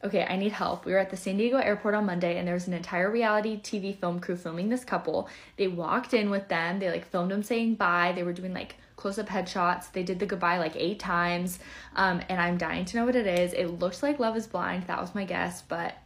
Okay, I need help. We were at the San Diego airport on Monday, and there was an entire reality TV film crew filming this couple. They walked in with them. They like filmed them saying bye. They were doing like close-up headshots. They did the goodbye like 8 times. And I'm dying to know what it is. It looks like Love is Blind. That was my guess, but